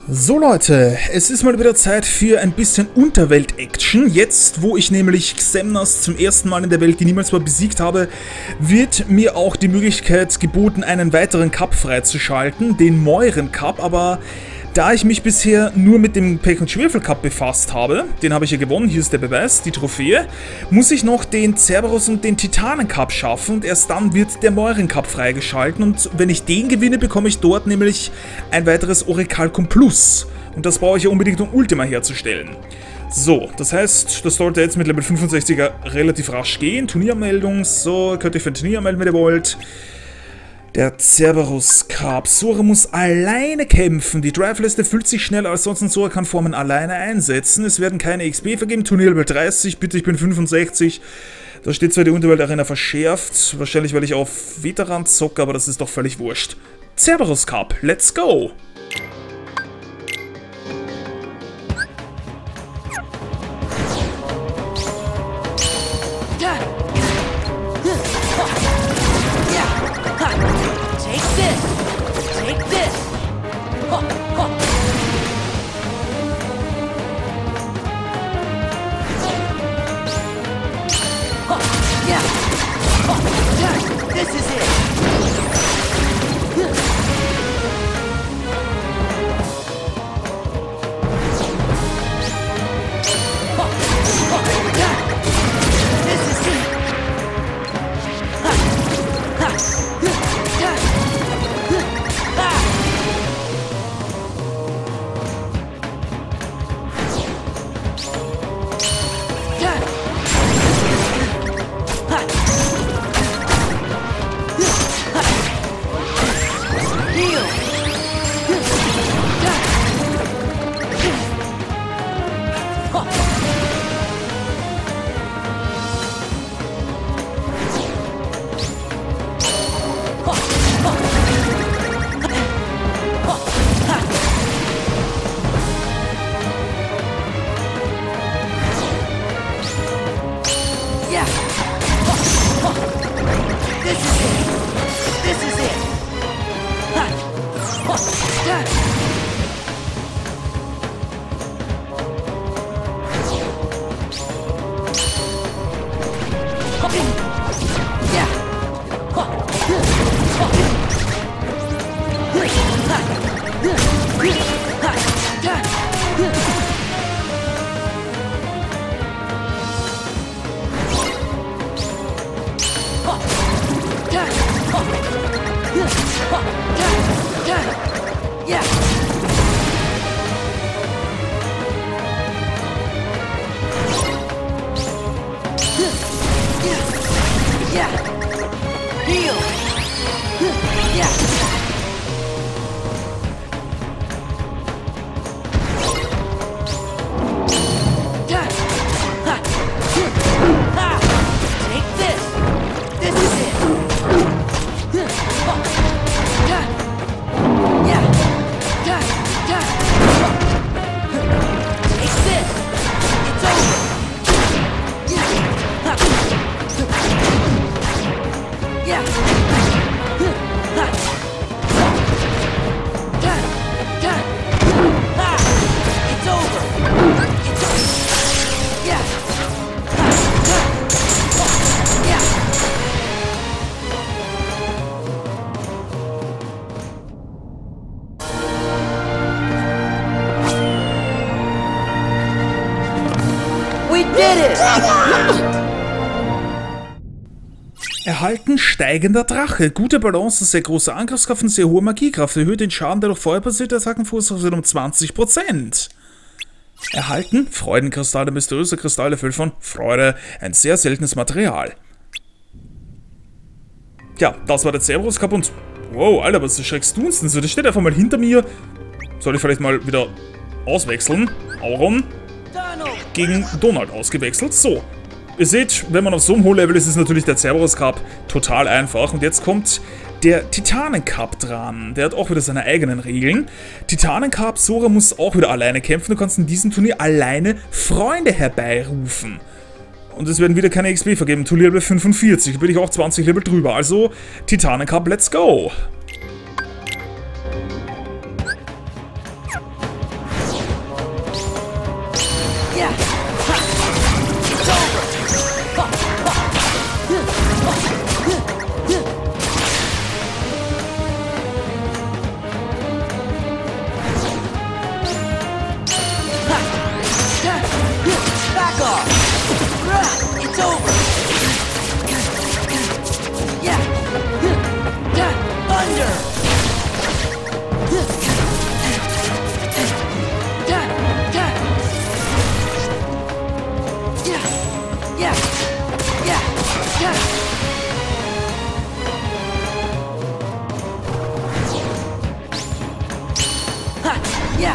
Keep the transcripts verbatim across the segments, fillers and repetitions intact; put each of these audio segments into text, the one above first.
So Leute, es ist mal wieder Zeit für ein bisschen Unterwelt-Action. Jetzt, wo ich nämlich Xemnas zum ersten Mal in der Welt, die niemals mal besiegt habe, wird mir auch die Möglichkeit geboten, einen weiteren Cup freizuschalten, den Moiren Cup, aber da ich mich bisher nur mit dem Pech- und Schwefel-Cup befasst habe, den habe ich ja gewonnen, hier ist der Beweis, die Trophäe, muss ich noch den Cerberus und den Titanen-Cup schaffen und erst dann wird der Moiren Cup freigeschalten und wenn ich den gewinne, bekomme ich dort nämlich ein weiteres Orichalcum Plus und das brauche ich ja unbedingt, um Ultima herzustellen. So, das heißt, das sollte jetzt mit Level fünfundsechziger relativ rasch gehen. Turniermeldung, so, könnt ihr für ein Turnier melden, wenn ihr wollt. Der Cerberus Cup. Sora muss alleine kämpfen. Die Drive-Liste füllt sich schneller als sonst und Sora kann Formen alleine einsetzen. Es werden keine X P vergeben. Turnierlevel dreißig, bitte, ich bin fünfundsechzig. Da steht zwar die Unterwelt-Arena verschärft. Wahrscheinlich, weil ich auf Veteran zocke, aber das ist doch völlig wurscht. Cerberus Cup, let's go! Erhalten steigender Drache. Gute Balance, sehr große Angriffskraft und sehr hohe Magiekraft. Erhöht den Schaden der durch Feuer basierte Attacken verursacht um zwanzig Prozent. Erhalten Freudenkristall, der mysteriöse Kristall erfüllt von Freude. Ein sehr seltenes Material. Ja, das war der Cerberus Cup und... Wow, Alter, was erschreckst du uns denn so? Der steht einfach mal hinter mir. Soll ich vielleicht mal wieder auswechseln? Auron gegen Donald ausgewechselt. So. Ihr seht, wenn man auf so einem hohen Level ist, ist natürlich der Cerberus Cup total einfach. Und jetzt kommt der Titanen Cup dran. Der hat auch wieder seine eigenen Regeln. Titanen Cup, Sora muss auch wieder alleine kämpfen. Du kannst in diesem Turnier alleine Freunde herbeirufen. Und es werden wieder keine X P vergeben. Turnier fünfundvierzig, da bin ich auch zwanzig Level drüber. Also, Titanen Cup, let's go!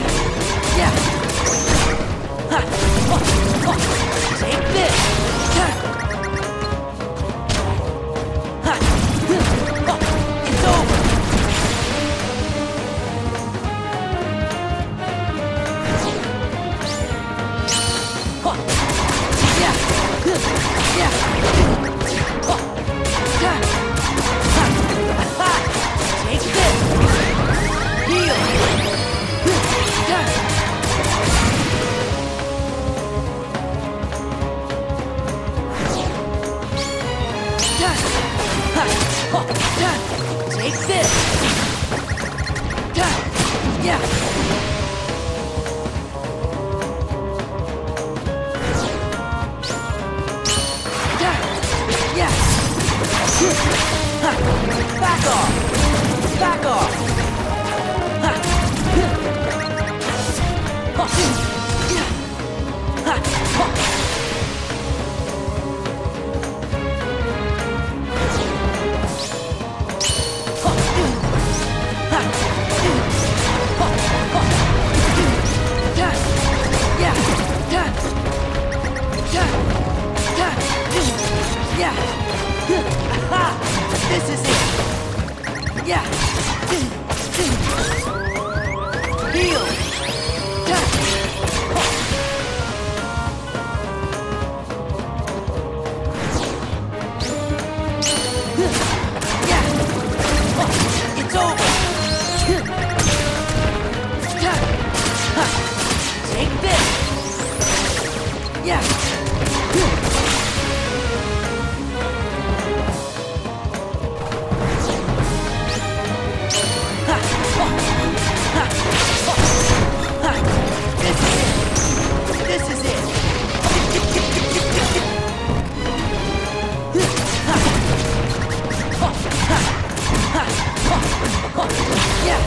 yeah. Ha. Oh, oh. Take this. Ha. Ha. Oh, it's over. Oh. Yeah. Yeah. Oh. Yeah. Ha. Ha. Take this. Heal. Yeah. Yeah. Ha. Oh. Yeah. Take this. Yeah. Yeah. Yeah. Yeah. Ha. Back off. Back off. Ha. Oh. Yeah. Ha. Oh. This is it. Yeah. Heal. Yeah. It's over. Take this. Yeah. This is it. Yeah.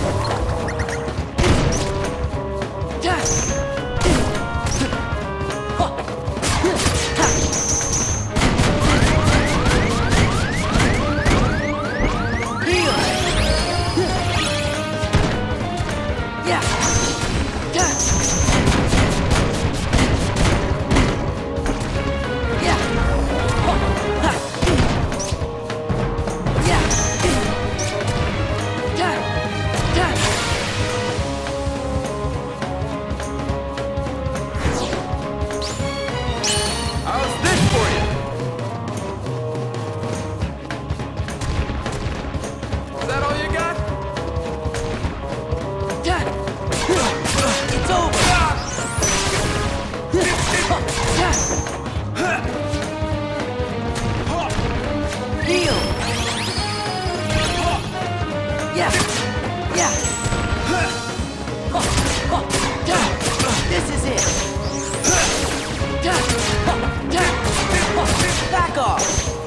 Back off.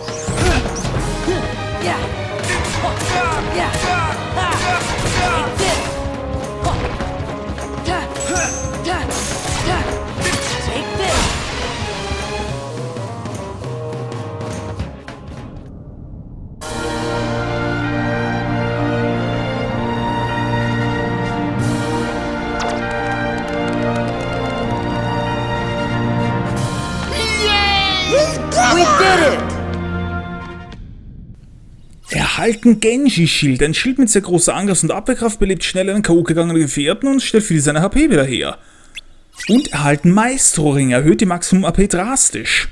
Yeah. Yeah. Take this. Take this. We did it! Erhalten Genji-Schild. Ein Schild mit sehr großer Angriffs- und Abwehrkraft belebt schnell einen K O gegangenen Gefährten und stellt für die seine H P wieder her. Und erhalten Maestro-Ring. Erhöht die Maximum-A P drastisch.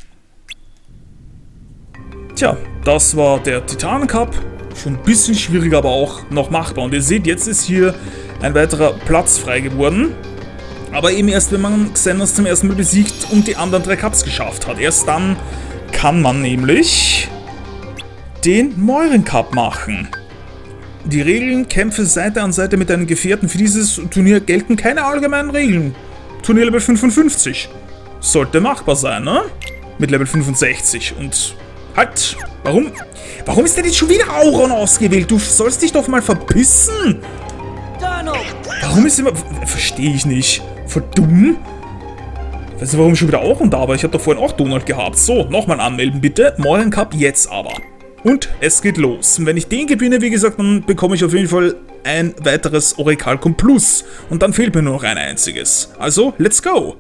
Tja, das war der Titan-Cup. Schon ein bisschen schwieriger, aber auch noch machbar. Und ihr seht, jetzt ist hier ein weiterer Platz frei geworden. Aber eben erst, wenn man Xenos zum ersten Mal besiegt und die anderen drei Cups geschafft hat. Erst dann kann man nämlich den Moiren Cup machen. Die Regeln: Kämpfe Seite an Seite mit deinen Gefährten. Für dieses Turnier gelten keine allgemeinen Regeln. Turnier Level fünfundfünfzig. Sollte machbar sein, ne? Mit Level fünfundsechzig. Und halt, warum? Warum ist denn jetzt schon wieder Auron ausgewählt? Du sollst dich doch mal verpissen. Warum ist immer... Verstehe ich nicht. Voll dumm. Weißt du, warum schon wieder Auron da war? Ich habe doch vorhin auch Donald gehabt. So, nochmal anmelden bitte. Moiren Cup jetzt aber. Und es geht los. Und wenn ich den gewinne, wie gesagt, dann bekomme ich auf jeden Fall ein weiteres Orichalcum Plus. Und dann fehlt mir nur noch ein einziges. Also, let's go!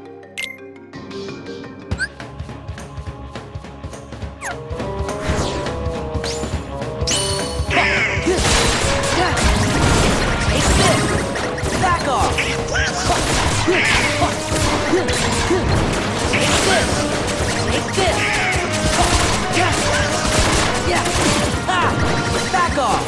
Back off! Take this! Yeah! Ah! Back off!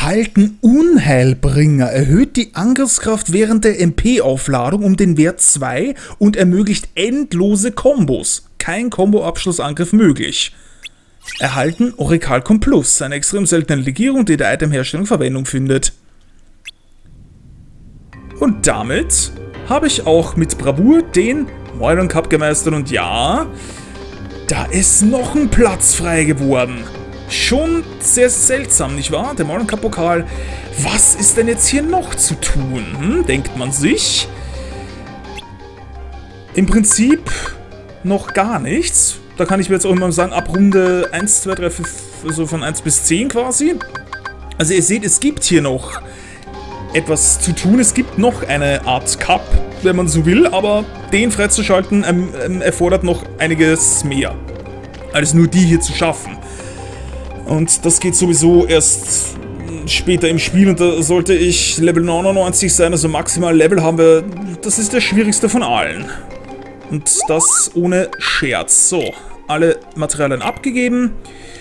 erhalten Unheilbringer. Erhöht die Angriffskraft während der M P-Aufladung um den Wert zwei und ermöglicht endlose Kombos. Kein Kombo-Abschlussangriff möglich. Erhalten Orichalcum Plus, eine extrem seltene Legierung, die der Itemherstellung Verwendung findet. Und damit habe ich auch mit Bravour den Moiron Cup gemeistert und ja, da ist noch ein Platz frei geworden. Schon sehr seltsam, nicht wahr? Der Moiron Cup Pokal. Was ist denn jetzt hier noch zu tun? Hm, denkt man sich. Im Prinzip noch gar nichts. Da kann ich mir jetzt auch immer sagen, ab Runde eins, zwei, drei, fünf, also von eins bis zehn quasi. Also ihr seht, es gibt hier noch etwas zu tun. Es gibt noch eine Art Cup, wenn man so will, aber den freizuschalten ähm, ähm, erfordert noch einiges mehr, als nur die hier zu schaffen. Und das geht sowieso erst später im Spiel und da sollte ich Level neunundneunzig sein, also maximal Level haben wir, das ist der schwierigste von allen. Und das ohne Scherz. So, alle Materialien abgegeben.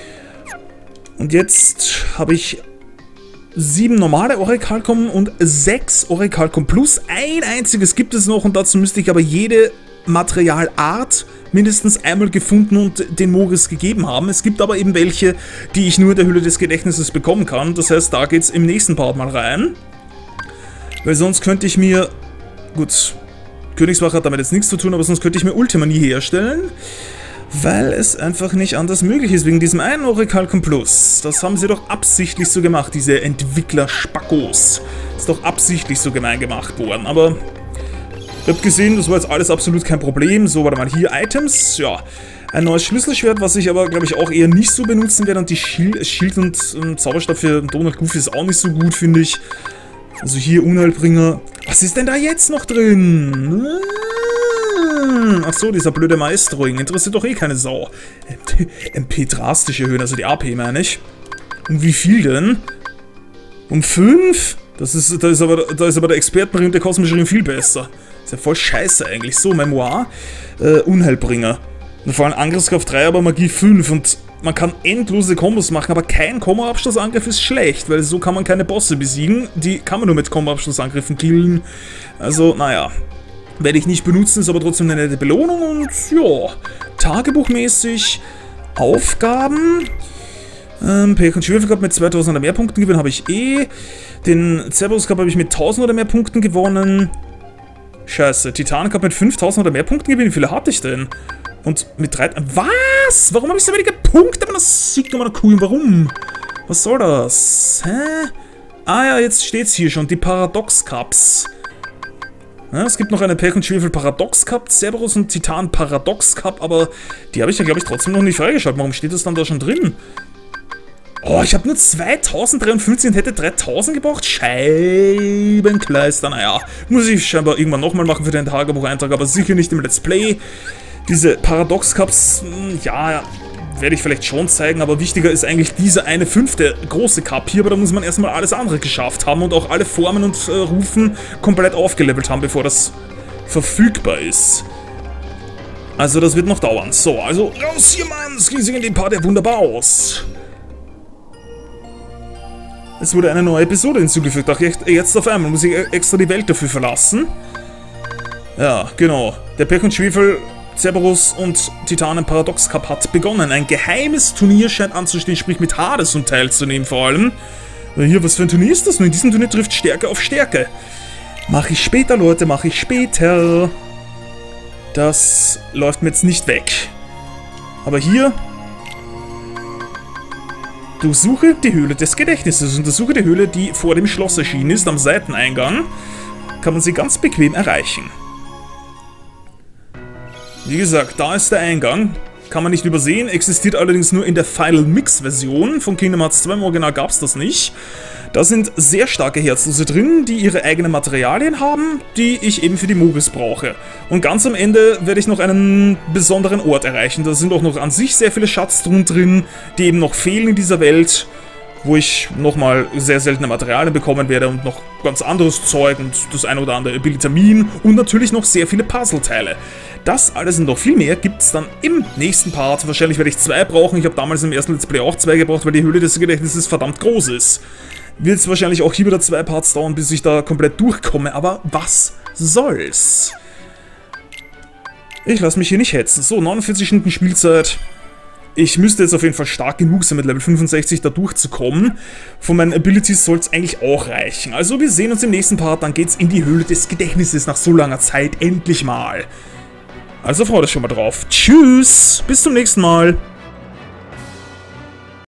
Und jetzt habe ich sieben normale Orichalcum und sechs Orichalcum Plus. Ein einziges gibt es noch und dazu müsste ich aber jede Materialart mindestens einmal gefunden und den Mogis gegeben haben. Es gibt aber eben welche, die ich nur in der Hülle des Gedächtnisses bekommen kann. Das heißt, da geht es im nächsten Part mal rein. Weil sonst könnte ich mir... Gut, Königswache hat damit jetzt nichts zu tun, aber sonst könnte ich mir Ultima nie herstellen. Weil es einfach nicht anders möglich ist, wegen diesem einen Orichalcum Plus. Das haben sie doch absichtlich so gemacht, diese Entwickler-Spackos. Ist doch absichtlich so gemein gemacht worden, aber... Ihr habt gesehen, das war jetzt alles absolut kein Problem. So, warte mal, hier Items, ja. Ein neues Schlüsselschwert, was ich aber, glaube ich, auch eher nicht so benutzen werde. Und die Schild, Schild und ähm, Zauberstab für Donald Goofy ist auch nicht so gut, finde ich. Also hier Unheilbringer. Was ist denn da jetzt noch drin? Achso, dieser blöde Maestro-Ring. Interessiert doch eh keine Sau. M P drastisch erhöhen, also die A P meine ich. Um wie viel denn? Um fünf? Das ist, da, ist aber, da ist aber der Expertenring und der kosmische Ring viel besser. Ist ja voll scheiße eigentlich. So, Memoir. Äh, Unheilbringer. Und vor allem Angriffskraft drei, aber Magie fünf. Und man kann endlose Kombos machen, aber kein Kombo-Abschlussangriff ist schlecht, weil so kann man keine Bosse besiegen. Die kann man nur mit Kombo-Abschlussangriffen killen. Also, naja. Werde ich nicht benutzen, ist aber trotzdem eine nette Belohnung. Und ja, tagebuchmäßig Aufgaben. Ähm, Pech und Schwefel Cup mit zweitausend oder mehr Punkten gewinnen habe ich eh. Den Cerberus Cup habe ich mit tausend oder mehr Punkten gewonnen. Scheiße, Titan Cup mit fünftausend oder mehr Punkten gewinnen. Wie viele hatte ich denn? Und mit drei... Was? Warum habe ich so wenige Punkte? Aber das sieht nochmal cool. Warum? Was soll das? Hä? Ah ja, jetzt steht's hier schon. Die Paradox Cups. Ja, es gibt noch eine Pech und Schwefel Paradox Cup, Cerberus und Titan Paradox Cup, aber die habe ich ja, glaube ich, trotzdem noch nicht freigeschaltet. Warum steht das dann da schon drin? Oh, ich habe nur zweitausenddreiundfünfzig und hätte dreitausend gebraucht. Scheibenkleister. Naja, muss ich scheinbar irgendwann nochmal machen für den Tagebucheintrag, aber sicher nicht im Let's Play. Diese Paradox Cups, ja, werde ich vielleicht schon zeigen, aber wichtiger ist eigentlich dieser eine fünfte große Cup hier, aber da muss man erstmal alles andere geschafft haben und auch alle Formen und äh, Rufen komplett aufgelevelt haben, bevor das verfügbar ist. Also das wird noch dauern. So, also raus hier, Mann! Das sieht in dem Part ja wunderbar aus. Es wurde eine neue Episode hinzugefügt. Ach, jetzt auf einmal muss ich extra die Welt dafür verlassen. Ja, genau. Der Pech und Schwefel, Cerberus und Titanen Paradox Cup hat begonnen. Ein geheimes Turnier scheint anzustehen, sprich mit Hades um teilzunehmen vor allem. Hier, was für ein Turnier ist das? Nur in diesem Turnier trifft Stärke auf Stärke. Mache ich später, Leute, mache ich später. Das läuft mir jetzt nicht weg. Aber hier... Durchsuche die Höhle des Gedächtnisses. Untersuche die Höhle, die vor dem Schloss erschienen ist, am Seiteneingang. Kann man sie ganz bequem erreichen. Wie gesagt, da ist der Eingang. Kann man nicht übersehen, existiert allerdings nur in der Final Mix Version. Von Kingdom Hearts zwei im Original gab es das nicht. Da sind sehr starke Herzlose drin, die ihre eigenen Materialien haben, die ich eben für die Mogis brauche. Und ganz am Ende werde ich noch einen besonderen Ort erreichen. Da sind auch noch an sich sehr viele Schatztruhen drin, die eben noch fehlen in dieser Welt, wo ich nochmal sehr seltene Materialien bekommen werde und noch ganz anderes Zeug und das eine oder andere Abilitamin und natürlich noch sehr viele Puzzleteile. Das alles und noch viel mehr gibt es dann im nächsten Part. Wahrscheinlich werde ich zwei brauchen. Ich habe damals im ersten Let's Play auch zwei gebraucht, weil die Höhle des Gedächtnisses verdammt groß ist. wird es wahrscheinlich auch hier wieder zwei Parts dauern, bis ich da komplett durchkomme, aber was soll's? Ich lasse mich hier nicht hetzen. So, neunundvierzig Stunden Spielzeit. Ich müsste jetzt auf jeden Fall stark genug sein, mit Level fünfundsechzig da durchzukommen. Von meinen Abilities soll es eigentlich auch reichen. Also wir sehen uns im nächsten Part, dann geht's in die Höhle des Gedächtnisses nach so langer Zeit endlich mal. Also freut euch schon mal drauf. Tschüss, bis zum nächsten Mal.